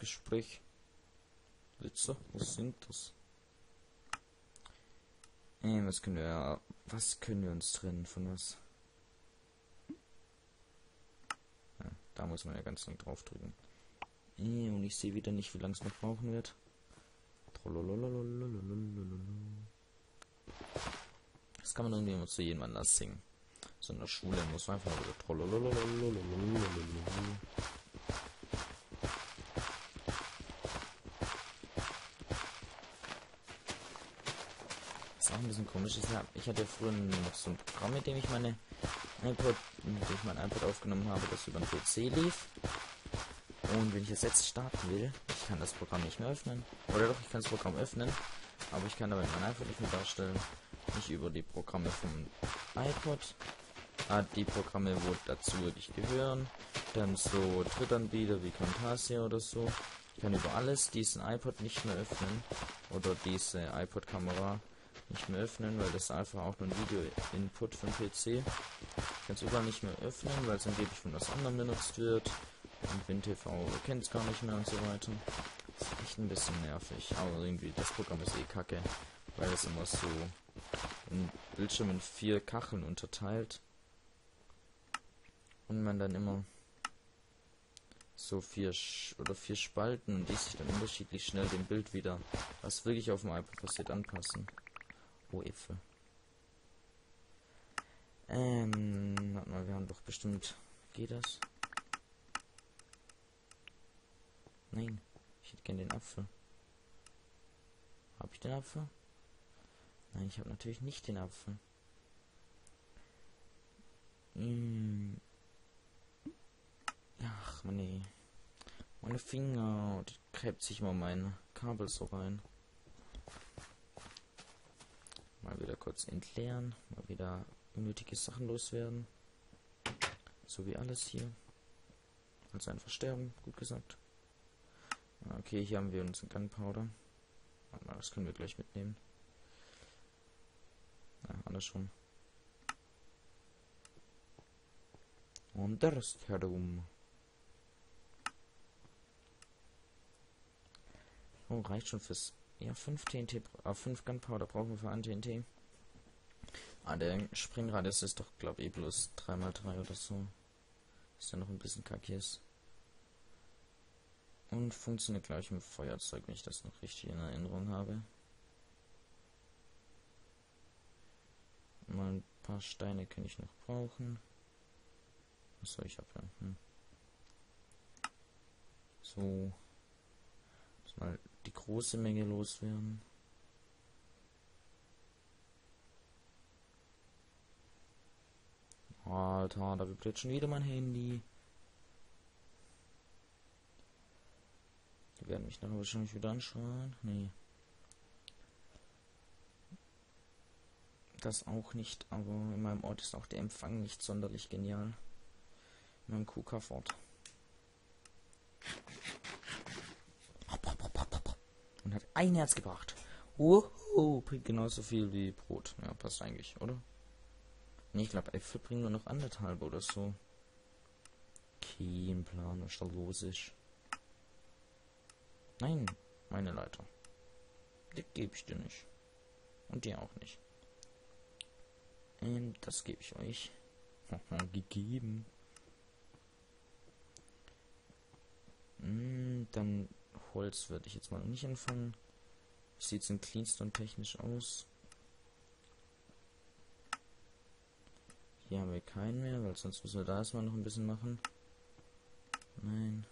Gespräch. Blitzer, was sind das? Was können wir uns trennen von was? Ja, da muss man ja ganz lang drauf drücken. Und ich sehe wieder nicht, wie lange es noch brauchen wird. Das kann man irgendwie immer zu jedem anders singen. So in der Schule muss man einfach wieder was auch ein bisschen komisch ist. Ich hatte früher noch so ein Programm, mit dem ich mein iPod aufgenommen habe, das über den PC lief. Und wenn ich es jetzt starten will, ich kann das Programm nicht mehr öffnen. Oder doch, ich kann das Programm öffnen, aber ich kann damit mein iPod nicht mehr darstellen. Nicht über die Programme vom iPod. Die Programme, wo dazu wirklich gehören. Dann so Drittanbieter wie Camtasia oder so. Ich kann über alles diesen iPod nicht mehr öffnen. Oder diese iPod-Kamera nicht mehr öffnen, weil das einfach auch nur ein Video-Input vom PC. Ich kann es überall nicht mehr öffnen, weil es angeblich von was anderem benutzt wird. Und WinTV kennt es gar nicht mehr und so weiter. Das ist echt ein bisschen nervig. Aber irgendwie, das Programm ist eh kacke. Weil es immer so ein Bildschirm in 4 Kacheln unterteilt. Und man dann immer so 4 Spalten und die sich dann unterschiedlich schnell dem Bild wieder, was wirklich auf dem iPad passiert, anpassen. Oh, Äpfel. Warte mal, wir haben doch bestimmt... Geht das? Nein, ich hätte gern den Apfel. Habe ich den Apfel? Nein, ich habe natürlich nicht den Apfel. Ach, nee. Meine Finger, die gräbt sich mal mein Kabel so rein. Mal wieder kurz entleeren, mal wieder unnötige Sachen loswerden. So wie alles hier. Also einfach sterben, gut gesagt. Okay, hier haben wir unseren Gunpowder. Warte mal, das können wir gleich mitnehmen. Andersrum. Und der Rest herum. Oh, reicht schon fürs... Ja, 5 TNT, 5 Gunpowder brauchen wir für ein TNT. Der Springradius ist doch, glaube ich, bloß 3×3 oder so. Ist ja noch ein bisschen kackiges. Und funktioniert gleich mit Feuerzeug, wenn ich das noch richtig in Erinnerung habe. Mal ein paar Steine kann ich noch brauchen. Achso, ich habe ja. So. Muss mal die große Menge loswerden. Alter, da vibriert schon wieder mein Handy. Die werden mich nachher wahrscheinlich wieder anschauen. Nee. Das auch nicht, aber in meinem Ort ist auch der Empfang nicht sonderlich genial. In meinem KK-Fort. Und hat ein Herz gebracht. Bringt genauso viel wie Brot. Ja, passt eigentlich, oder? Nee, ich glaube, Äpfel bringen nur noch 1,5 oder so. Kein Plan, was da los ist. Nein, meine Leiter. Die gebe ich dir nicht. Und dir auch nicht. Das gebe ich euch. Gegeben. Dann Holz würde ich jetzt mal nicht anfangen. Wie sieht es in Cleanstone technisch aus? Hier haben wir keinen mehr, weil sonst müssen wir da erstmal noch ein bisschen machen. Nein.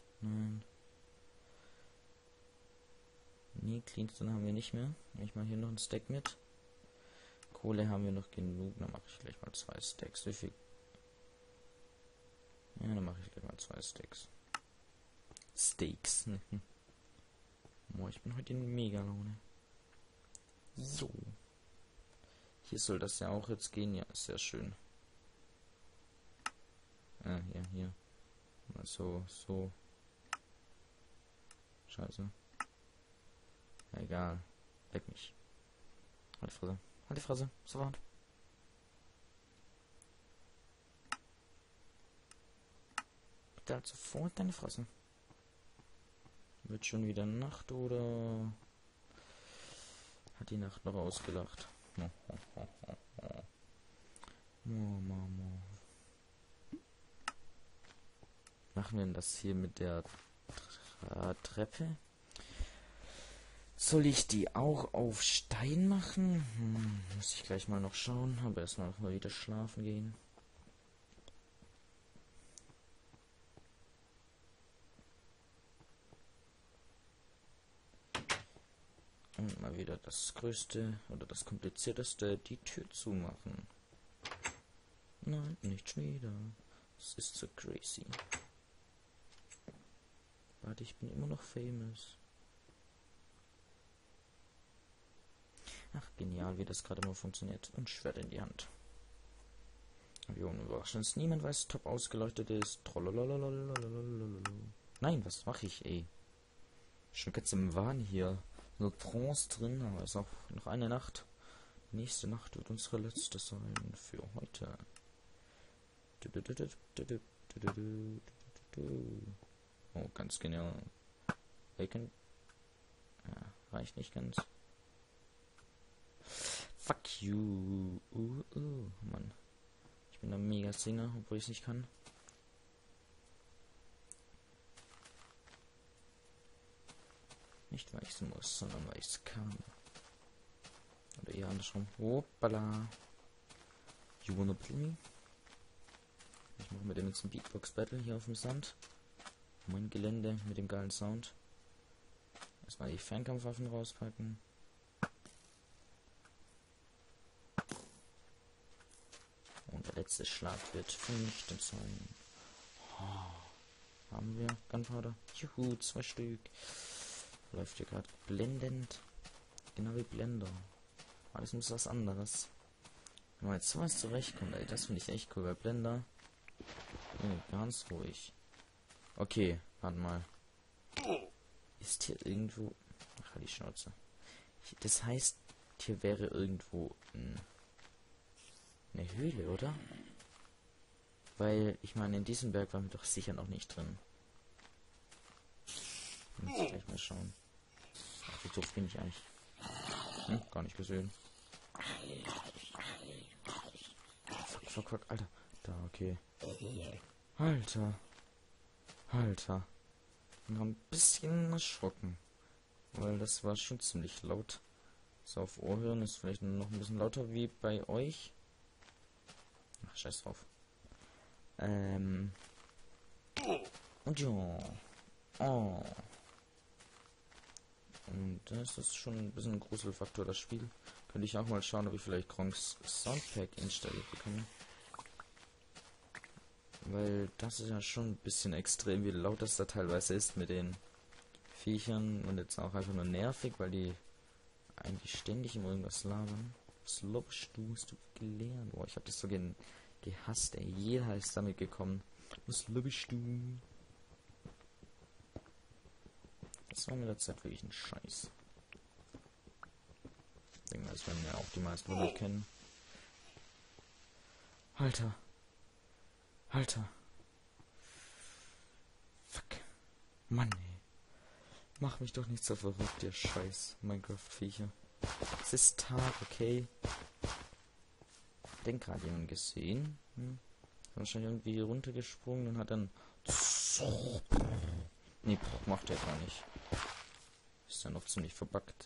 Nee, Cleanstone haben wir nicht mehr. Ich mache hier noch einen Stack mit. Kohle haben wir noch genug. Dann mache ich gleich mal 2 Stacks. Wie viel? Ja, dann mache ich gleich mal 2 Stacks. Steaks. Boah, ich bin heute in Mega-Laune. So. Hier soll das ja auch jetzt gehen. Ja, ist sehr schön. Hier. Mal so. Scheiße. Egal. Leck mich. Halt die Fresse. Sofort. Bitte halt sofort deine Fresse. Wird schon wieder Nacht oder hat die Nacht noch ausgelacht? Machen wir denn das hier mit der Treppe? Soll ich die auch auf Stein machen? Muss ich gleich mal noch schauen. Aber erstmal noch mal wieder schlafen gehen. Und mal wieder das Größte oder das Komplizierteste, die Tür zumachen. Nein, nicht schon wieder. Es ist so crazy. Warte, ich bin immer noch famous. Ach, genial, wie das gerade mal funktioniert. Und Schwert in die Hand. Wie unüberraschend. Niemand weiß, top ausgeleuchtet ist. Nein, was mache ich, ey? Schon ganz im Wahn hier. So Trance drin, aber ist auch noch eine Nacht. Nächste Nacht wird unsere letzte sein für heute. Oh, ganz genial. Bacon. Ja, reicht nicht ganz. Fuck you. Mann. Ich bin ein mega Singer, obwohl ich es nicht kann. Nicht weil ich es muss, sondern weil ich es kann. Oder eher andersrum. Hoppala. You wanna play me? Ich mache mit dem jetzt ein Beatbox Battle hier auf dem Sand. Mein Gelände mit dem geilen Sound. Erstmal die Fernkampfwaffen rauspacken. Und der letzte Schlag wird vernichtend sein. Oh, haben wir Gunpowder? Juhu, 2 Stück. Läuft hier gerade blendend. Genau wie Blender. Alles muss was anderes. Wenn man jetzt sowas zurechtkommt, ey, das finde ich echt cool bei Blender. Ganz ruhig. Okay, warte mal. Ist hier irgendwo... Ach, die Schnauze. Das heißt, hier wäre irgendwo eine Höhle, oder? Weil, ich meine, in diesem Berg waren wir doch sicher noch nicht drin. Muss ich gleich mal schauen. Ach, wie doof bin ich eigentlich? Gar nicht gesehen. Fuck, Alter. Da, okay. Alter. Ich war ein bisschen erschrocken. Weil das war schon ziemlich laut. So, auf Ohr hören ist vielleicht noch ein bisschen lauter wie bei euch. Ach, scheiß drauf. Und ja. Oh. Und das ist schon ein bisschen ein Gruselfaktor, das Spiel. Könnte ich auch mal schauen, ob ich vielleicht Gronks Soundpack installiert bekomme. Weil das ist ja schon ein bisschen extrem, wie laut das da teilweise ist mit den Viechern. Und jetzt auch einfach nur nervig, weil die eigentlich ständig immer irgendwas labern. Was lobst du? Hast du gelernt? Boah, ich hab das so gehasst, ey. Jeder ist damit gekommen. Was lobst du? Das war mit der Zeit wirklich ein Scheiß. Ich denke mal, das werden ja auch die meisten von euch kennen. Alter. Fuck. Mann, ey. Mach mich doch nicht so verrückt, ihr scheiß Minecraft-Viecher. Es ist Tag, okay? Den gerade jemand gesehen? Wahrscheinlich irgendwie runtergesprungen und hat dann... Nee, macht er gar nicht. Ist ja noch ziemlich verbuggt.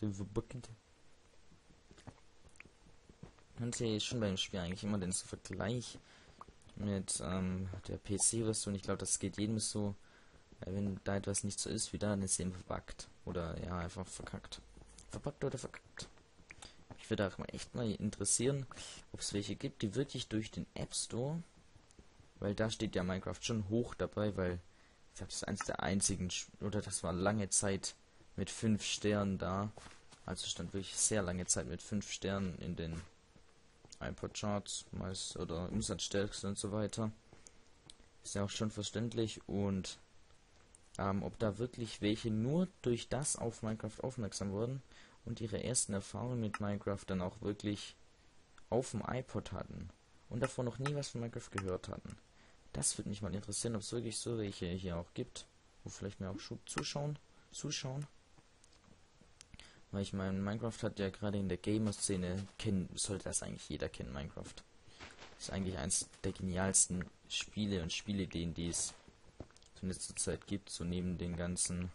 Man sehe schon beim Spiel eigentlich immer den Vergleich mit der PC-Version. Ich glaube, das geht jedem so. Wenn da etwas nicht so ist wie da, dann ist es eben verbuggt. Oder ja, einfach verkackt. Verbuggt oder verkackt. Ich würde auch mal echt mal interessieren, ob es welche gibt, die wirklich durch den App Store, weil da steht ja Minecraft schon hoch dabei, weil ich glaube, das ist eins der einzigen, oder das war lange Zeit mit 5 Sternen da. Also stand wirklich sehr lange Zeit mit 5 Sternen in den iPod-Charts meist oder Umsatzstärkste und so weiter. Ist ja auch schon verständlich. Und ob da wirklich welche nur durch das auf Minecraft aufmerksam wurden und ihre ersten Erfahrungen mit Minecraft dann auch wirklich auf dem iPod hatten und davor noch nie was von Minecraft gehört hatten. Das würde mich mal interessieren, ob es wirklich so welche hier auch gibt, wo vielleicht mir auch zuschauen. zuschauen. Weil ich meine, Minecraft hat ja gerade in der Gamer-Szene, sollte das eigentlich jeder kennen, Minecraft. Ist eigentlich eins der genialsten Spiele und Spielideen, die es in letzter Zeit gibt, so neben den ganzen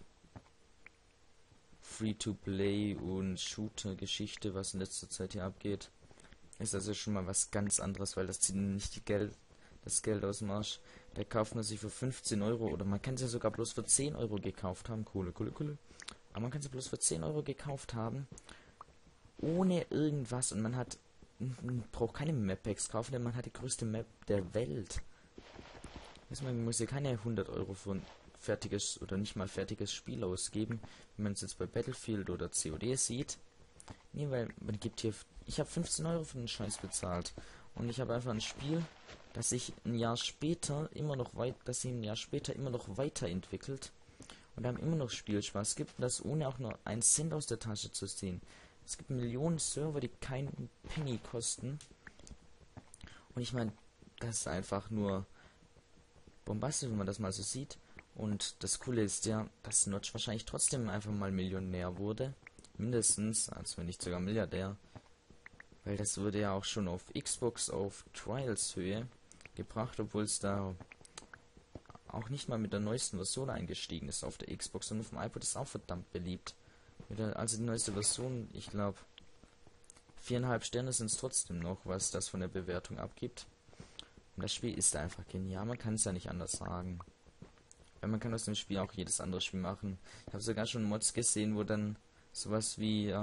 Free-to-Play und Shooter-Geschichte, was in letzter Zeit hier abgeht. Ist also schon mal was ganz anderes, weil das zieht nicht das Geld aus dem Arsch. Da kauft man sich für 15 Euro oder man kann sie sogar bloß für 10 Euro gekauft haben. Coole. Aber man kann sie bloß für 10 Euro gekauft haben. Ohne irgendwas. Und man braucht keine Map-Packs kaufen, denn man hat die größte Map der Welt. Also man muss ja keine 100 Euro für ein fertiges oder nicht mal fertiges Spiel ausgeben, wenn man es jetzt bei Battlefield oder COD sieht. Nee, weil man gibt hier... Ich habe 15 Euro für den Scheiß bezahlt. Und ich habe einfach ein Spiel, das sich ein Jahr später immer noch weiterentwickelt. Und haben immer noch Spielspaß. Es gibt das ohne auch nur einen Cent aus der Tasche zu ziehen. Es gibt Millionen Server, die keinen Penny kosten. Und ich meine, das ist einfach nur bombastisch, wenn man das mal so sieht. Und das Coole ist ja, dass Notch wahrscheinlich trotzdem einfach mal Millionär wurde. Mindestens, als wenn nicht sogar Milliardär. Weil das wurde ja auch schon auf Xbox auf Trials Höhe gebracht, obwohl es da auch nicht mal mit der neuesten Version eingestiegen ist auf der Xbox. Und auf dem iPod ist auch verdammt beliebt. Also die neueste Version, ich glaube 4,5 Sterne sind es trotzdem noch, was das von der Bewertung abgibt. Und das Spiel ist einfach genial, man kann es ja nicht anders sagen. Weil man kann aus dem Spiel auch jedes andere Spiel machen. Ich habe sogar schon Mods gesehen, wo dann sowas wie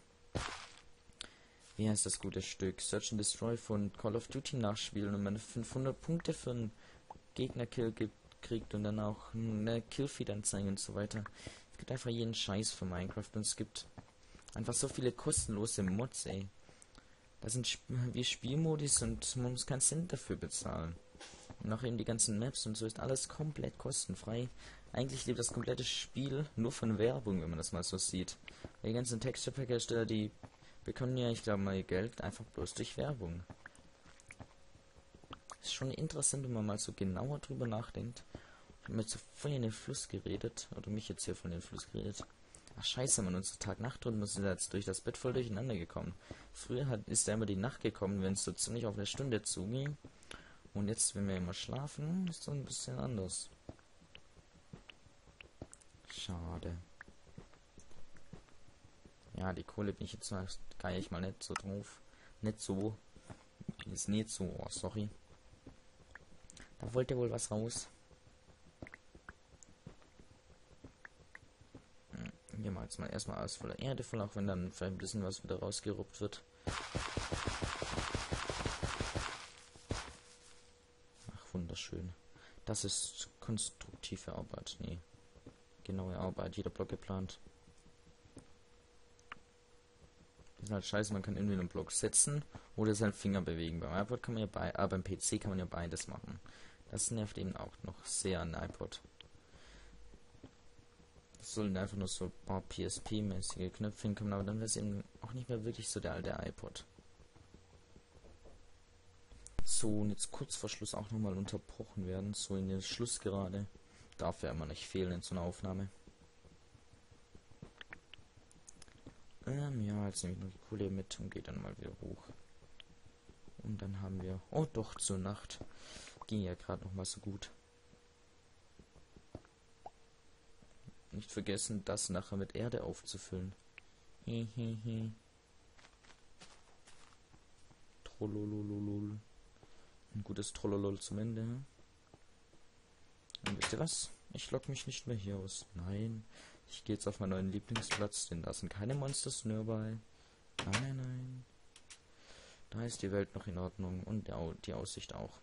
heißt das gute Stück? Search and Destroy von Call of Duty nachspielen und man 500 Punkte für einen Gegnerkill kriegt und dann auch eine Killfeed-Anzeige und so weiter. Es gibt einfach jeden Scheiß für Minecraft und es gibt einfach so viele kostenlose Mods, ey. Das sind wie Spielmodis und man muss keinen Cent dafür bezahlen. Und auch eben die ganzen Maps und so ist alles komplett kostenfrei. Eigentlich lebt das komplette Spiel nur von Werbung, wenn man das mal so sieht. Weil die ganzen Texture-Pack-Hersteller, die bekommen ja, ich glaube mal, ihr Geld einfach bloß durch Werbung. Ist schon interessant, wenn man mal so genauer drüber nachdenkt. Ich habe mir jetzt so voll in den Fluss geredet. Oder mich jetzt hier von den Fluss geredet. Ach scheiße, man, unser Tag-Nacht-Rhythmus ist jetzt durch das Bett voll durcheinander gekommen. Früher ist da immer die Nacht gekommen, wenn es so ziemlich auf eine Stunde zuging. Und jetzt, wenn wir immer schlafen, ist das ein bisschen anders. Schade. Ja, die Kohle bin ich jetzt gar nicht mal nicht so drauf. Nicht so. Ist nicht so. Oh, sorry. Da wollte wohl was raus. Hier mal jetzt mal erstmal alles voller Erde voll, auch wenn dann vielleicht ein bisschen was wieder rausgeruppt wird. Ach, wunderschön. Das ist konstruktive Arbeit. Nee. Genaue Arbeit. Jeder Block geplant. Das ist halt scheiße, man kann irgendwie einen Block setzen oder seinen Finger bewegen. Beim iPod kann man ja beim PC kann man ja beides machen. Das nervt eben auch noch sehr an iPod. Das sollen einfach nur so ein paar PSP-mäßige Knöpfe hinkommen, aber dann wäre es eben auch nicht mehr wirklich so der alte iPod. So, und jetzt kurz vor Schluss auch nochmal unterbrochen werden, so in den Schluss gerade. Darf ja immer nicht fehlen in so einer Aufnahme. Ja, jetzt nehme ich noch die Kohle mit und gehe dann mal wieder hoch. Und dann haben wir... Oh doch, zur Nacht. Ging ja gerade noch mal so gut. Nicht vergessen, das nachher mit Erde aufzufüllen. Hehehe. Trollolololol. Ein gutes Trollolol zum Ende. Und wisst ihr was? Ich lock mich nicht mehr hier aus. Nein. Ich gehe jetzt auf meinen neuen Lieblingsplatz, denn da sind keine Monsters dabei. Nein, nein. Da ist die Welt noch in Ordnung und die Aussicht auch.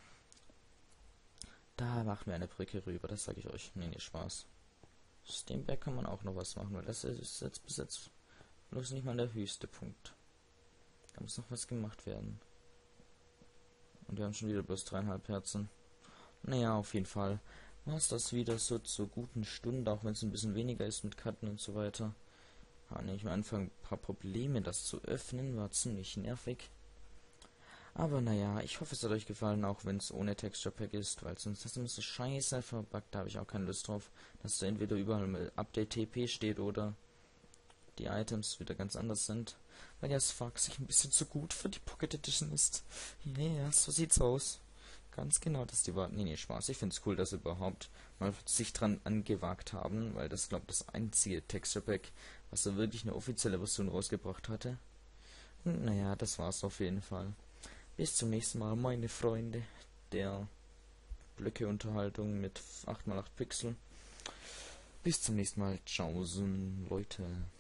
Da machen wir eine Brücke rüber, das sage ich euch. Nee, Spaß. Aus dem Berg kann man auch noch was machen, weil das ist jetzt bis jetzt bloß nicht mal der höchste Punkt. Da muss noch was gemacht werden. Und wir haben schon wieder bloß 3,5 Herzen. Naja, auf jeden Fall war es das wieder so zur guten Stunde, auch wenn es ein bisschen weniger ist mit Karten und so weiter. Hatte ich am Anfang ein paar Probleme, das zu öffnen, war ziemlich nervig. Aber naja, ich hoffe, es hat euch gefallen, auch wenn es ohne Texture Pack ist, weil sonst ist das immer so scheiße verbuggt, da habe ich auch keine Lust drauf, dass da entweder überall mal Update TP steht oder die Items wieder ganz anders sind, weil ja Spark sich ein bisschen zu gut für die Pocket Edition ist. Ja, yeah, so sieht's aus. Ganz genau, dass die warten. Nee, Spaß. Ich finde es cool, dass sie überhaupt mal sich dran angewagt haben, weil das, glaube ich, das einzige Texture Pack, was so wirklich eine offizielle Version rausgebracht hatte. Und naja, das war's auf jeden Fall. Bis zum nächsten Mal, meine Freunde der Blöcke-Unterhaltung mit 8x8 Pixel. Bis zum nächsten Mal. Ciao, Leute.